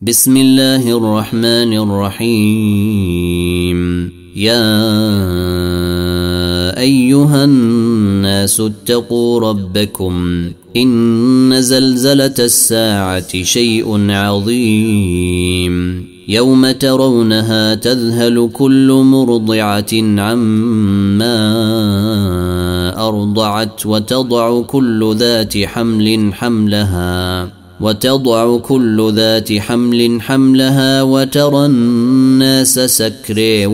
بسم الله الرحمن الرحيم. يا أيها الناس اتقوا ربكم إن زلزلة الساعة شيء عظيم يوم ترونها تذهل كل مرضعة عما أرضعت وتضع كل ذات حملها وترى الناس سكري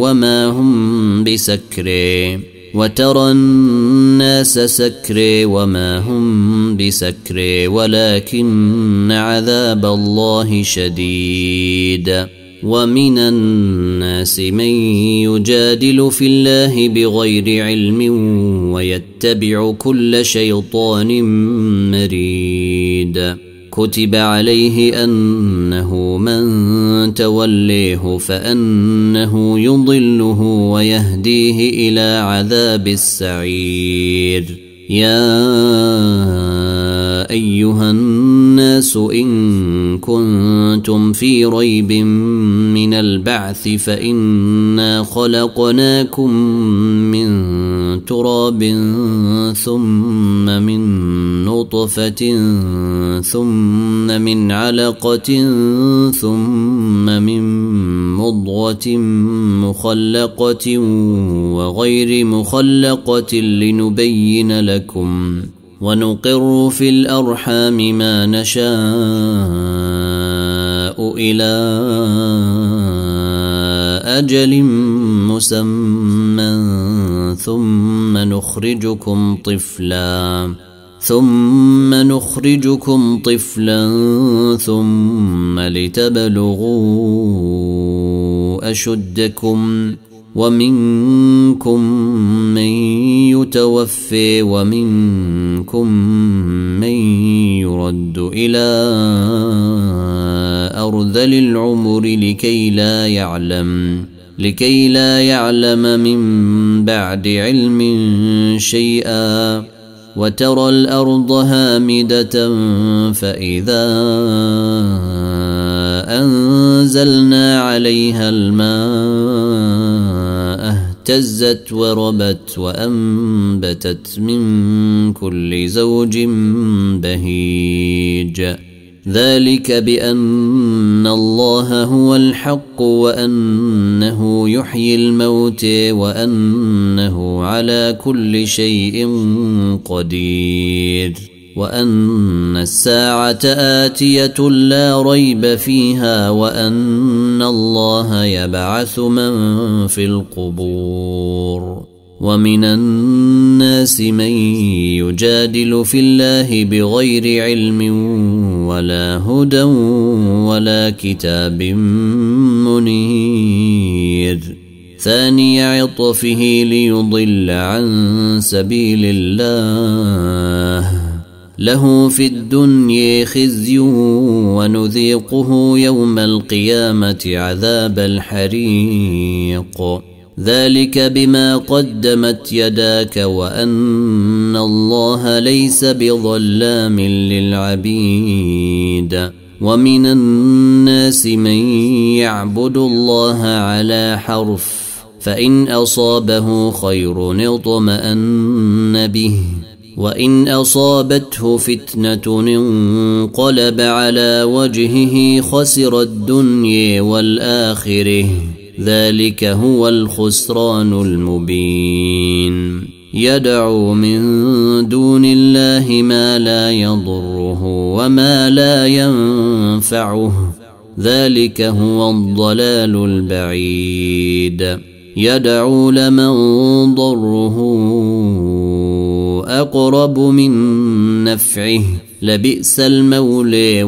وما هم بسكري ولكن عذاب الله شديد. ومن الناس من يجادل في الله بغير علم ويتبع كل شيطان مريد. كتب عليه أنه من توليه فأنه يضله ويهديه إلى عذاب السعير. يا أيها الناس إن كنتم في ريب من البعث فإنا خلقناكم من تراب ثم من نطفة ثم من علقة ثم من مضغة مخلقة وغير مخلقة لنبين لكم ونقر في الأرحام ما نشاء إلى أجل مسمى ثم نخرجكم طفلا ثم لتبلغوا أشدكم ومنكم من يتوفي ومنكم من يرد إلى أرذل العمر لكي لا يعلم من بعد علم شيئا. وترى الأرض هامدة فإذا أنزلنا عليها الماء اهتزت وربت وأنبتت من كل زوج بهيج. ذلك بأن الله هو الحق وأنه يحيي الموت وأنه على كل شيء قدير وأن الساعة آتية لا ريب فيها وأن الله يبعث من في القبور. ومن الناس من يجادل في الله بغير علم ولا هدى ولا كتاب منير. ثاني عطفه ليضل عن سبيل الله له في الدنيا خزي ونذيقه يوم القيامة عذاب الحريق. ذلك بما قدمت يداك وأن الله ليس بظلام للعبيد. ومن الناس من يعبد الله على حرف فإن أصابه خير اطمأن به وإن أصابته فتنة انقلب على وجهه خسر الدنيا والآخرة. ذلك هو الخسران المبين. يدعو من دون الله ما لا يضره وما لا ينفعه ذلك هو الضلال البعيد. يدعو لمن ضره أقرب من نفعه لبئس المولى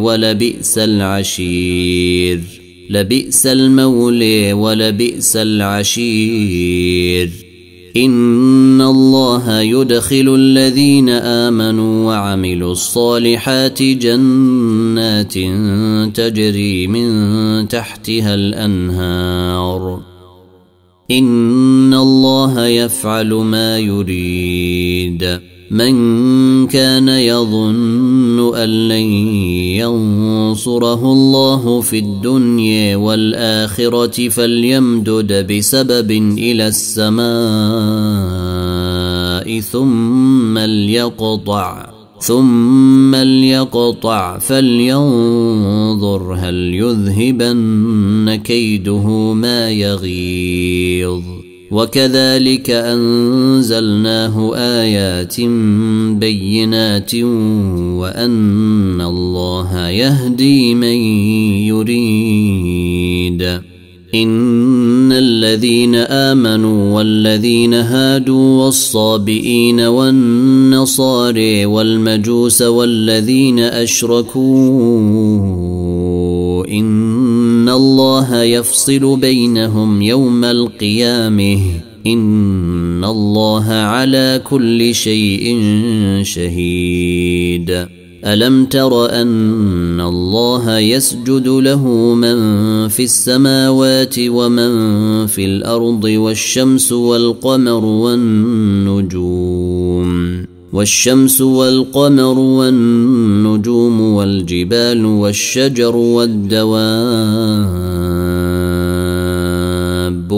ولبئس العشير. إن الله يدخل الذين آمنوا وعملوا الصالحات جنات تجري من تحتها الأنهار. إن الله يفعل ما يريد. من كان يظن أن لن ينصره الله في الدنيا والآخرة فليمدد بسبب إلى السماء ثم ليقطع فلينظر هل يذهبن كيده ما يغيظ. وكذلك أنزلناه آيات بينات وأن الله يهدي من يريد. إن الذين آمنوا والذين هادوا والصابئين والنصارى والمجوس والذين أشركوا إن الله يفصل بينهم يوم القيامة إن الله على كل شيء شهيد. ألم تر أن الله يسجد له من في السماوات ومن في الأرض والشمس والقمر والنجوم والجبال والشجر والدواب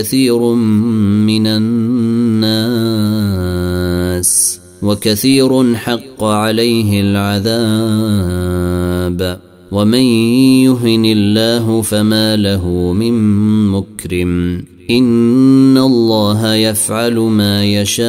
وكثير حق عليه العذاب. ومن يهن الله فما له من مكرم. إن الله يفعل ما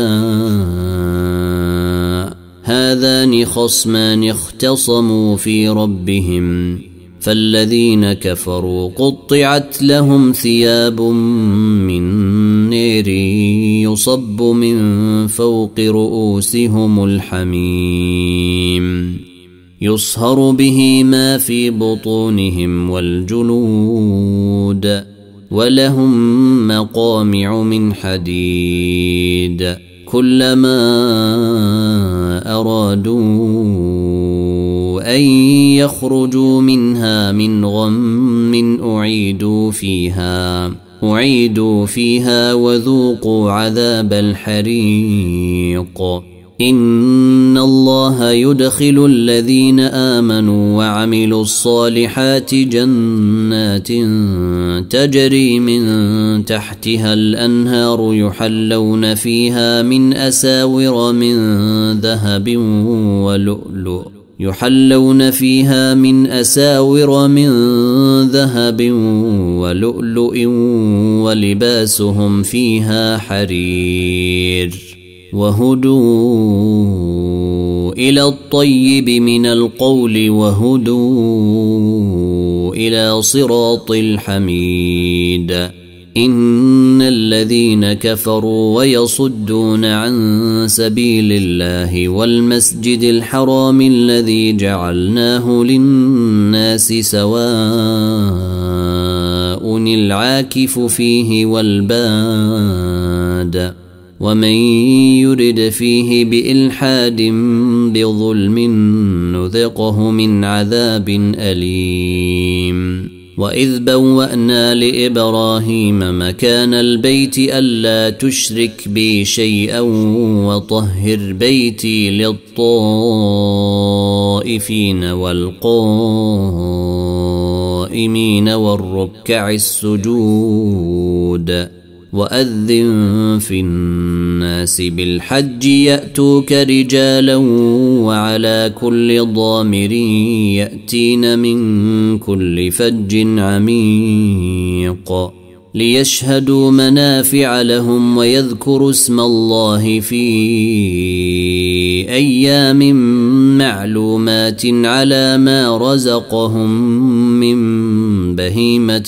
يشاء. هذان خصمان اختصموا في ربهم فالذين كفروا قطعت لهم ثياب من نار يصب من فوق رؤوسهم الحميم يصهر به ما في بطونهم والجلود ولهم مقامع من حديد كلما أرادوا أن يخرجوا منها من غم أعيدوا فيها وذوقوا عذاب الحريق. إن الله يدخل الذين آمنوا وعملوا الصالحات جنات تجري من تحتها الأنهار يحلون فيها من أساور من ذهب ولؤلؤ ولباسهم فيها حرير وهدوا إلى الطيب من القول وهدوا إلى صراط الحميد. إن الذين كفروا ويصدون عن سبيل الله والمسجد الحرام الذي جعلناه للناس سواء العاكف فيه والباد ومن يرد فيه بإلحاد بظلم نذقه من عذاب أليم. وإذ بوأنا لإبراهيم مكان البيت ألا تشرك بي شيئا وطهر بيتي للطائفين والقائمين والركع السجود. وأذن في الناس بالحج يأتوك رجالا وعلى كل ضامر يأتين من كل فج عميق ليشهدوا منافع لهم ويذكروا اسم الله في أيام معلومات على ما رزقهم من بهيمة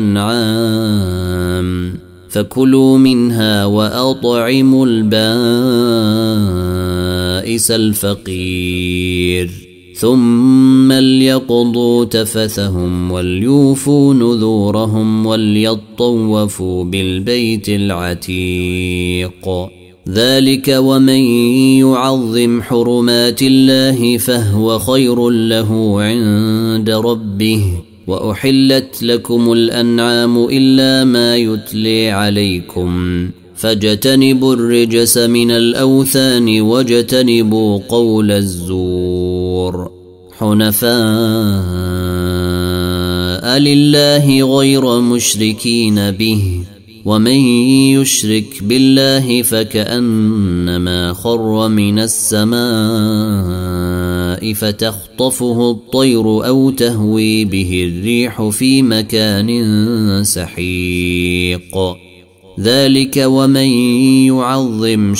الأنعام فكلوا منها وأطعموا البائس الفقير ثم ليقضوا تفثهم وليوفوا نذورهم وليطوفوا بالبيت العتيق. ذلك ومن يعظم حرمات الله فهو خير له عند ربه. وأحلت لكم الأنعام إلا ما يتلي عليكم فاجتنبوا الرجس من الأوثان واجتنبوا قول الزور حنفاء لله غير مشركين به ومن يشرك بالله فكأنما خر من السماء فتخطفه الطير أو تهوي به الريح في مكان سحيق ذلك ومن يعظم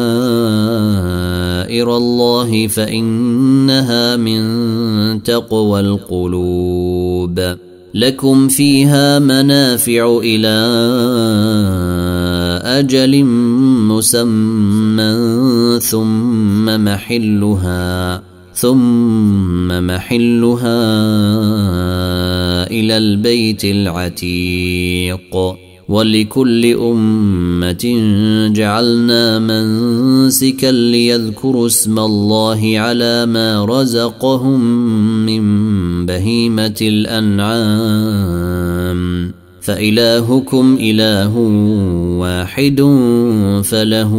شعائر الله فإنها من تقوى القلوب لكم فيها منافع إلى أجل مسمى ثم محلها إلى البيت العتيق ولكل أمة جعلنا منسكا ليذكروا اسم الله على ما رزقهم من بهيمة الأنعام فإلهكم إله واحد فله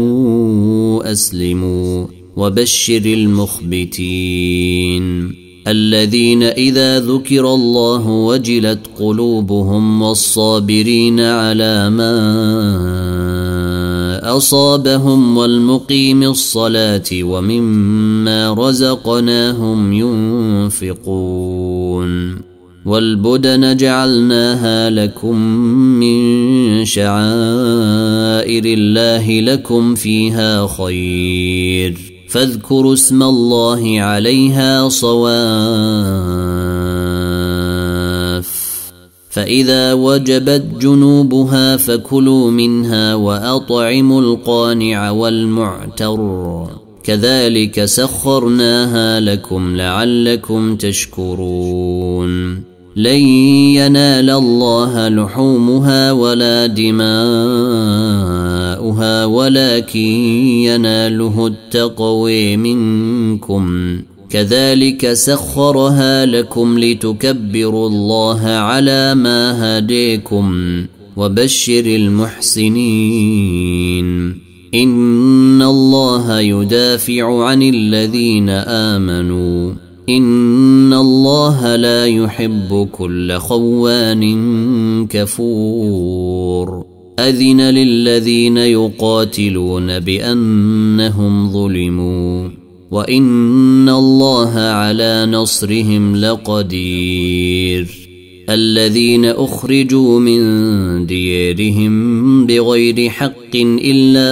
أسلموا وبشر المخبتين الذين إذا ذكر الله وجلت قلوبهم والصابرين على ما أصابهم والمقيم الصلاة ومما رزقناهم ينفقون والبدن جعلناها لكم من شعائر الله لكم فيها خير فاذكروا اسم الله عليها صواف فإذا وجبت جنوبها فكلوا منها وأطعموا القانع والمعتر كذلك سخرناها لكم لعلكم تشكرون لن ينال الله لحومها ولا دماؤها ولكن يناله التقوى منكم كذلك سخرها لكم لتكبروا الله على ما هديكم وبشر المحسنين إن الله يدافع عن الذين آمنوا إن الله لا يحب كل خوان كفور أذن للذين يقاتلون بأنهم ظلموا وإن الله على نصرهم لقدير الذين أخرجوا من ديارهم بغير حق إلا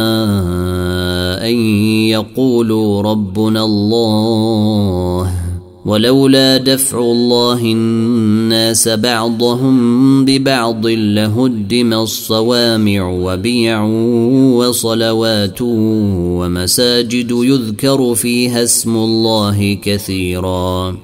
أن يقولوا ربنا الله ولولا دفع الله الناس بعضهم ببعض لهدم الصوامع وبيع وصلوات ومساجد يذكر فيها اسم الله كثيرا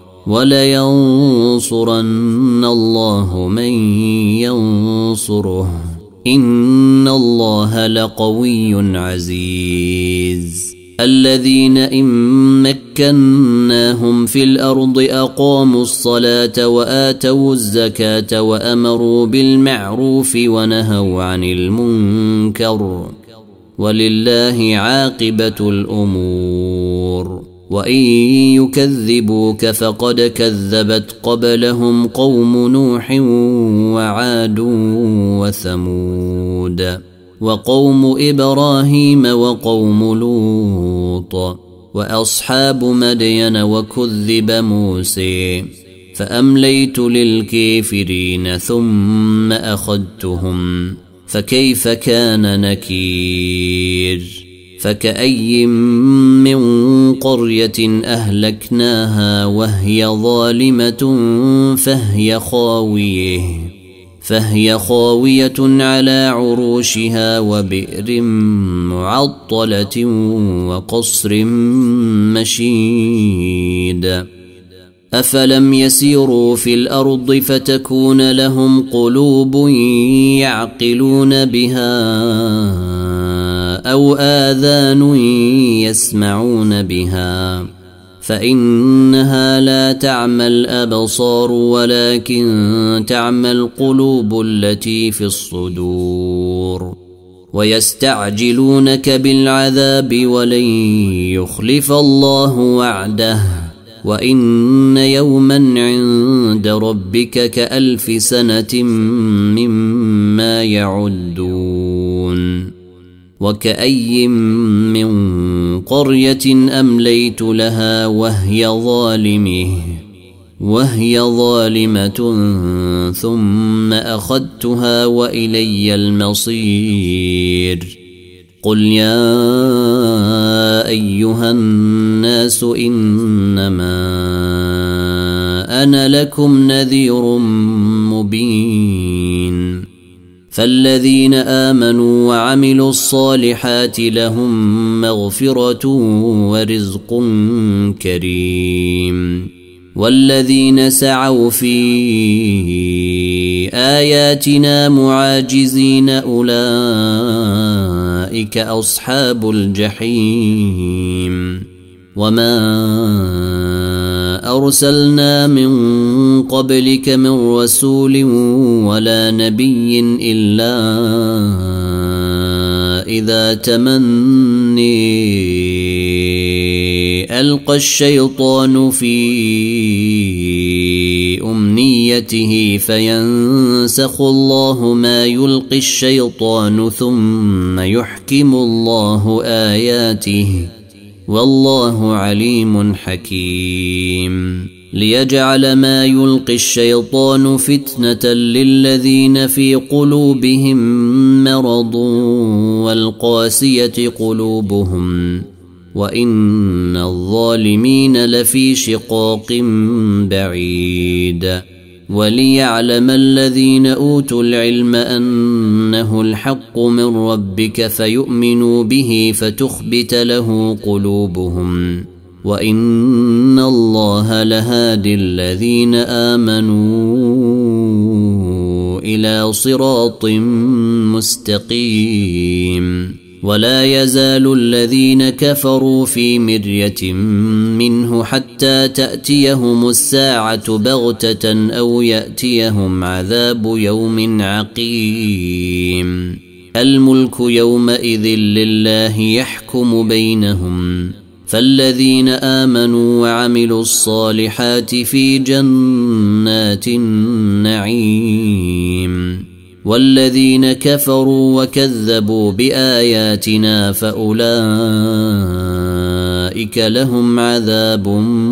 ولينصرن الله من ينصره إن الله لقوي عزيز الذين إن مكناهم في الأرض أقاموا الصلاة وآتوا الزكاة وأمروا بالمعروف ونهوا عن المنكر ولله عاقبة الأمور وإن يكذبوك فقد كذبت قبلهم قوم نوح وعاد وثمود وقوم إبراهيم وقوم لوط وأصحاب مدين وكذب موسى فأمليت للكافرين ثم أخذتهم فكيف كان نكير فكأي من قرية أهلكناها وهي ظالمة فهي خاوية على عروشها وبئر معطلة وقصر مشيد أفلم يسيروا في الأرض فتكون لهم قلوب يعقلون بها أو آذان يسمعون بها فإنها لا تعمى الأبصار ولكن تعمى القلوب التي في الصدور ويستعجلونك بالعذاب ولن يخلف الله وعده وإن يوما عند ربك كألف سنة مما يعدون وكأي من قرية أمليت لها وهي ظالمة ثم أخذتها وإلي المصير قل يا أيها الناس إنما أنا لكم نذير مبين فالذين آمنوا وعملوا الصالحات لهم مغفرة ورزق كريم والذين سعوا في آياتنا معاجزين أولئك أصحاب الجحيم وما أرسلنا من قبلك من رسول ولا نبي إلا إذا تمني ألقى الشيطان في أمنيته فينسخ الله ما يلقي الشيطان ثم يحكم الله آياته والله عليم حكيم ليجعل ما يلقي الشيطان فتنة للذين في قلوبهم مرض والقاسية قلوبهم وإن الظالمين لفي شقاق بعيد وليعلم الذين أوتوا العلم أنه الحق من ربك فيؤمنوا به فتخبت له قلوبهم وإن الله لهادي الذين آمنوا إلى صراط مستقيم ولا يزال الذين كفروا في مرية منه حتى تأتيهم الساعة بغتة أو يأتيهم عذاب يوم عقيم الملك يومئذ لله يحكم بينهم فالذين آمنوا وعملوا الصالحات في جنات النعيم والذين كفروا وكذبوا بآياتنا فأولئك لهم عذاب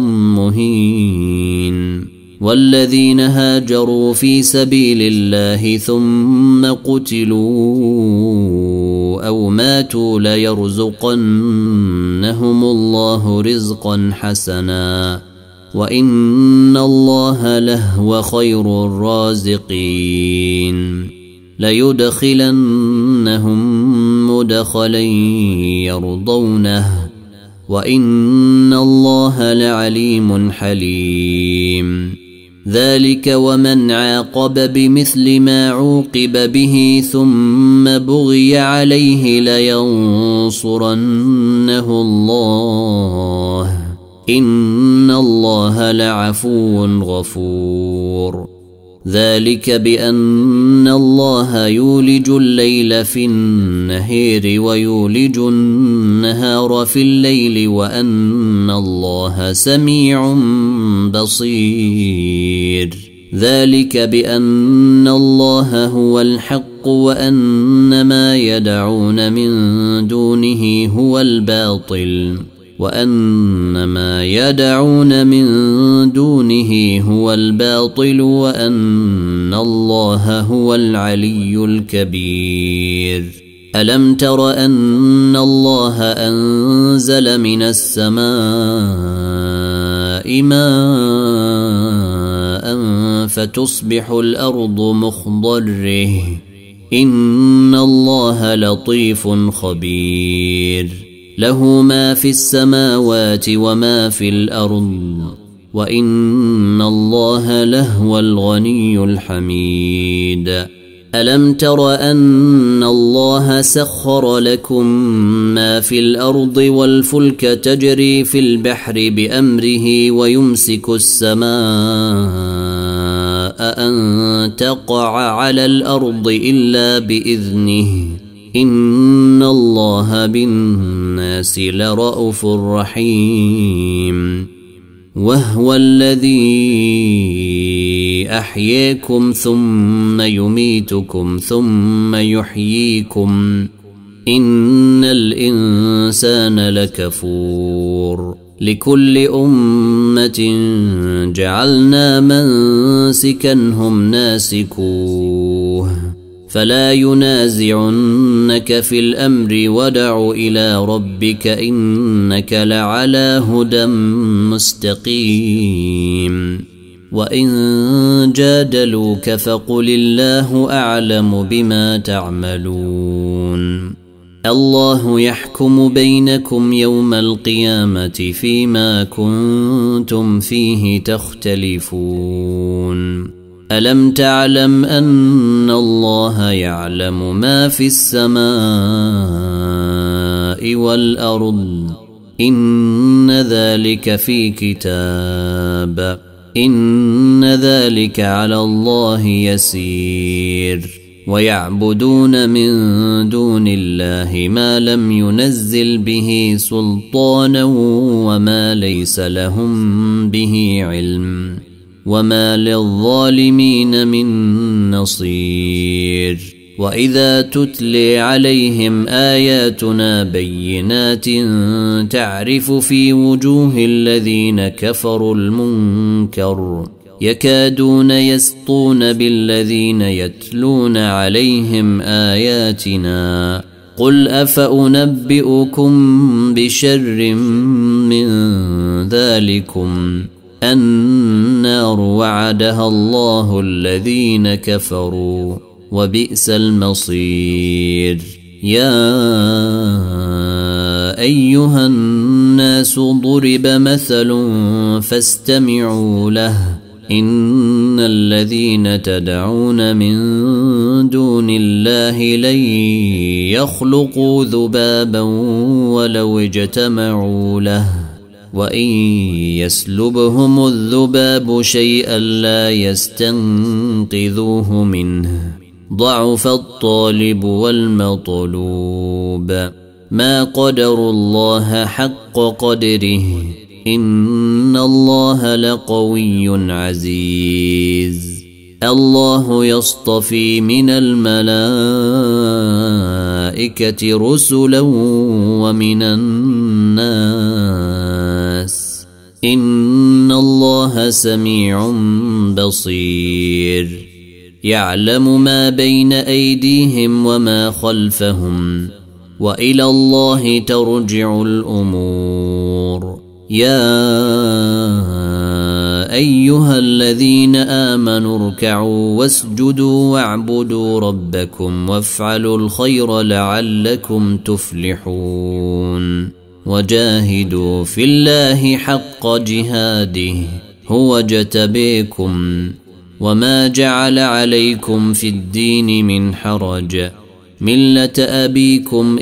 مهين والذين هاجروا في سبيل الله ثم قتلوا أو ماتوا ليرزقنهم الله رزقا حسنا وإن الله لهو خير الرازقين ليدخلنهم مدخلا يرضونه وإن الله لعليم حليم ذلك ومن عاقب بمثل ما عوقب به ثم بغي عليه لينصرنه الله إن الله لعفو غفور ذلك بأن الله يولج الليل في النهار ويولج النهار في الليل وأن الله سميع بصير ذلك بأن الله هو الحق وأن ما يدعون من دونه هو الباطل وأن ما يدعون من دونه هو الباطل وأن الله هو العلي الكبير ألم تر أن الله أنزل من السماء ماء فتصبح الأرض مخضرة إن الله لطيف خبير له ما في السماوات وما في الأرض وإن الله لهو الغني الحميد ألم تر أن الله سخر لكم ما في الأرض والفلك تجري في البحر بأمره ويمسك السماء أن تقع على الأرض إلا بإذنه إن الله بالناس لرءوف رحيم وهو الذي أحياكم ثم يميتكم ثم يحييكم إن الإنسان لكفور لكل أمة جعلنا منسكا هم ناسكوه فلا ينازعنك في الأمر ودع إلى ربك إنك لعلى هدى مستقيم وإن جادلوك فقل الله أعلم بما تعملون الله يحكم بينكم يوم القيامة فيما كنتم فيه تختلفون ألم تعلم أن الله يعلم ما في السماء والأرض إن ذلك في كتاب إن ذلك على الله يسير ويعبدون من دون الله ما لم ينزل به سلطانا وما ليس لهم به علم وما للظالمين من نصير وإذا تتلي عليهم آياتنا بينات تعرف في وجوه الذين كفروا المنكر يكادون يسطون بالذين يتلون عليهم آياتنا قل أفأنبئكم بشر من ذلكم النار وعدها الله الذين كفروا وبئس المصير يا أيها الناس ضرب مثل فاستمعوا له إن الذين تدعون من دون الله لن يخلقوا ذبابا ولو اجتمعوا له وإن يسلبهم الذباب شيئا لا يستنقذوه منه ضعف الطالب والمطلوب ما قدروا الله حق قدره إن الله لقوي عزيز الله يصطفي من الملائكة رسلا ومن الناس إن الله سميع بصير يعلم ما بين أيديهم وما خلفهم وإلى الله ترجع الأمور يا أيها الذين آمنوا اركعوا واسجدوا واعبدوا ربكم وافعلوا الخير لعلكم تفلحون وجاهدوا في الله حق جهاده هو اجتبيكم وما جعل عليكم في الدين من حرج ملة أبيكم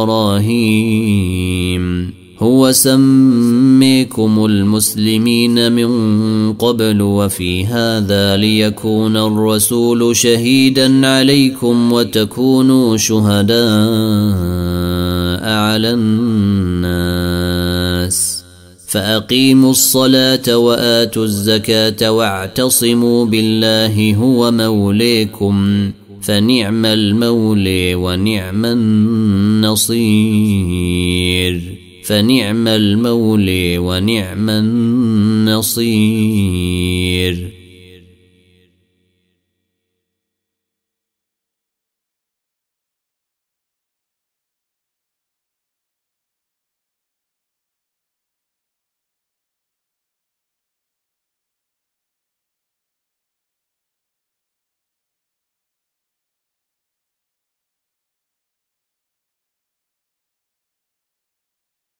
إبراهيم هو سميكم المسلمين من قبل وفي هذا ليكون الرسول شهيدا عليكم وتكونوا شهداء على الناس فأقيموا الصلاة وآتوا الزكاة واعتصموا بالله هو موليكم فنعم المولي ونعم النصير فنعم المولي ونعم النصير